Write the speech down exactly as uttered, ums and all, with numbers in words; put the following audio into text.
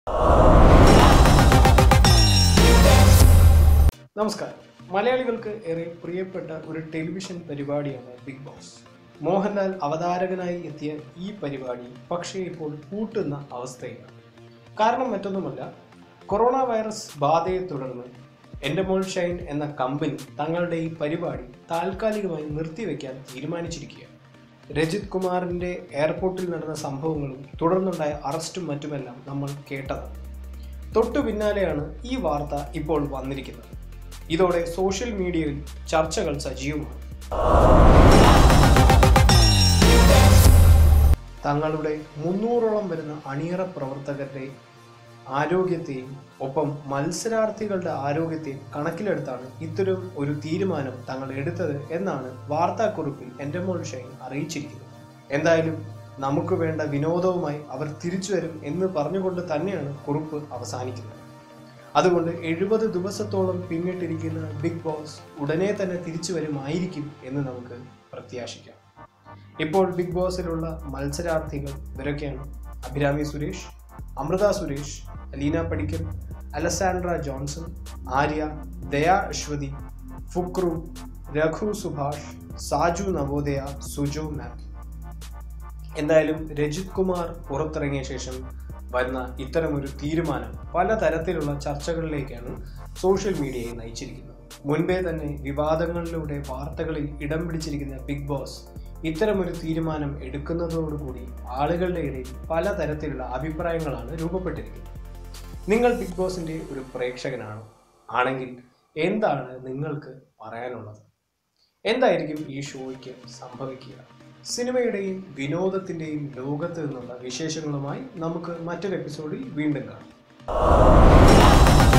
നമസ്കാരം. മലയാളികൾക്ക് ഏറെ പ്രിയപ്പെട്ട ഒരു ടെലിവിഷൻ പരിപാടിയാണ് ബിഗ് ബോസ്. മോഹൻലാൽ അവതാരകനായി എത്തിയ ഈ പരിപാടി പക്ഷേ ഇപ്പോൾ പൂട്ടുന്ന അവസ്ഥയിലാണ്. കാരണം മറ്റൊന്നുമല്ല, കൊറോണ വൈറസ് ബാധയെ തുടർന്ന് എൻഡെമോൾഷൈൻ എന്ന കമ്പനി തങ്ങളുടെ ഈ പരിപാടി താൽക്കാലികമായി നിർത്തിവെക്കാൻ തീരുമാനിച്ചിരിക്കുകയാണ്. രജിത് കുമാറിൻ്റെ എയർപോർട്ടിൽ നടന്ന സംഭവങ്ങളും തുടർന്നുണ്ടായ അറസ്റ്റും മറ്റുമെല്ലാം നമ്മൾ കേട്ടതാണ്. തൊട്ടു പിന്നാലെയാണ് ഈ വാർത്ത ഇപ്പോൾ വന്നിരിക്കുന്നത്. ഇതോടെ സോഷ്യൽ മീഡിയയിൽ ചർച്ചകൾ സജീവമാണ്. തങ്ങളുടെ മുന്നൂറോളം വരുന്ന അണിയറ പ്രവർത്തകരുടെ ആരോഗ്യത്തെയും ഒപ്പം മത്സരാർത്ഥികളുടെ ആരോഗ്യത്തെയും കണക്കിലെടുത്താണ് ഇത്തരം ഒരു തീരുമാനം തങ്ങൾ എടുത്തത് എന്നാണ് വാർത്താക്കുറിപ്പിൽ എൻഡെമോൾഷൈൻ അറിയിച്ചിരിക്കുന്നത്. എന്തായാലും നമുക്ക് വേണ്ട വിനോദവുമായി അവർ തിരിച്ചു വരും എന്ന് പറഞ്ഞുകൊണ്ട് തന്നെയാണ് കുറിപ്പ് അവസാനിക്കുന്നത്. അതുകൊണ്ട് എഴുപത് ദിവസത്തോളം പിന്നിട്ടിരിക്കുന്ന ബിഗ് ബോസ് ഉടനെ തന്നെ തിരിച്ചു വരുമായിരിക്കും എന്ന് നമുക്ക് പ്രത്യാശിക്കാം. ഇപ്പോൾ ബിഗ് ബോസിലുള്ള മത്സരാർത്ഥികൾ ഇവരൊക്കെയാണ്: അഭിരാമി സുരേഷ്, അമൃത സുരേഷ്, അലീന പടിക്കൽ, അലസാൻഡ്ര ജോൺസൺ, ആര്യ, ദയാ അശ്വതി, ഫുക്രു, രഘു സുഭാഷ്, സാജു നവോദയ, സുജോ മാത്യു. എന്തായാലും രജിത് കുമാർ പുറത്തിറങ്ങിയ ശേഷം വരുന്ന ഇത്തരമൊരു തീരുമാനം പലതരത്തിലുള്ള ചർച്ചകളിലേക്കാണ് സോഷ്യൽ മീഡിയയെ നയിച്ചിരിക്കുന്നത്. മുൻപേ തന്നെ വിവാദങ്ങളിലൂടെ വാർത്തകളിൽ ഇടം പിടിച്ചിരിക്കുന്ന ബിഗ് ബോസ് ഇത്തരമൊരു തീരുമാനം എടുക്കുന്നതോടുകൂടി ആളുകളുടെ ഇടയിൽ പലതരത്തിലുള്ള അഭിപ്രായങ്ങളാണ് രൂപപ്പെട്ടിരിക്കുന്നത്. നിങ്ങൾ ബിഗ് ബോസിൻ്റെ ഒരു പ്രേക്ഷകനാണോ? ആണെങ്കിൽ എന്താണ് നിങ്ങൾക്ക് പറയാനുള്ളത്? എന്തായിരിക്കും ഈ ഷോയ്ക്ക് സംഭവിക്കുക? സിനിമയുടെയും വിനോദത്തിൻ്റെയും ലോകത്ത് നിന്നുള്ള വിശേഷങ്ങളുമായി നമുക്ക് മറ്റൊരു എപ്പിസോഡിൽ വീണ്ടും കാണാം.